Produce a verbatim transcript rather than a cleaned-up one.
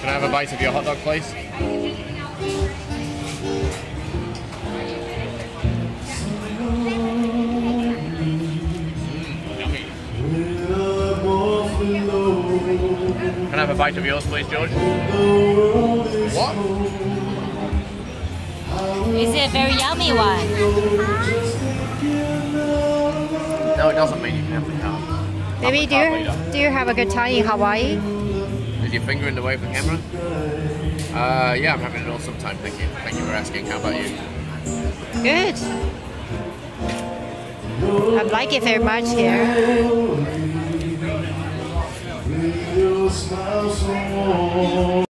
Can I have a bite of your hot dog, please? Can I have a bite of yours, please, George? What? Is it a very yummy one? No, it doesn't mean you can have the card. Maybe do you, do you have a good time in Hawaii? Is your finger in the way of the camera? Uh, yeah, I'm having an awesome time, thank you. Thank you for asking. How about you? Good. I like it very much here.